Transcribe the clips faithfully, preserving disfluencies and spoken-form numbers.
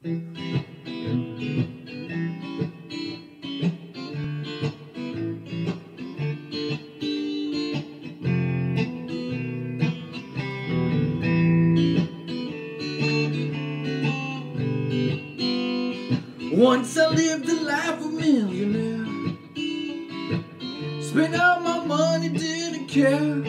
Once I lived the life of a millionaire, spent all my money, didn't care.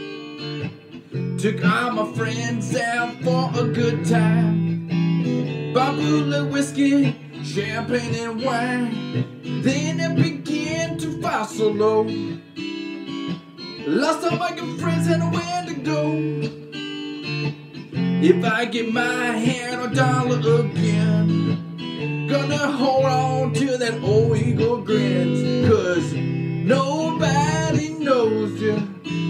Took all my friends out for a good time, bought bottle of whiskey, champagne and wine. Then it began to fall so low, lost all my good friends and nowhere to go. If I get my hand on a dollar again, gonna hold on to that old eagle grin, 'cause nobody knows you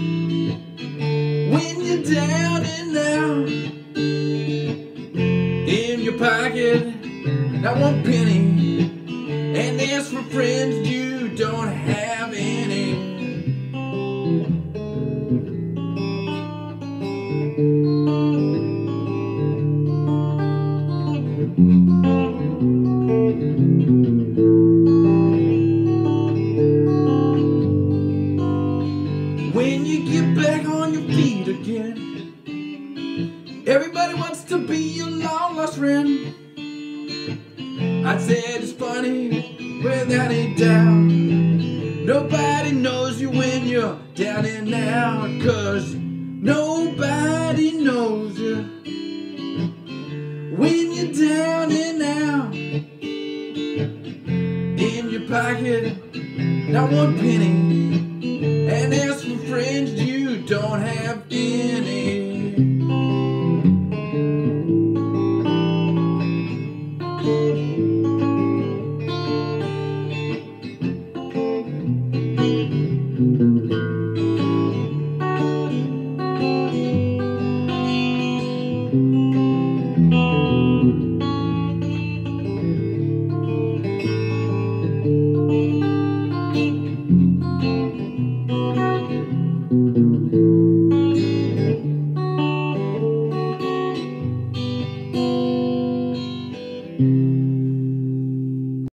when you're down and out. In your pocket, not one penny, and as for friends, you don't have any. When you get back on your feet again, everybody wants to be your long lost friend. I'd say it's funny without a doubt. Nobody knows you when you're down and out, 'cause nobody knows you when you're down and out. In your pocket, not one penny, and as for friends, you don't have any. Thank you.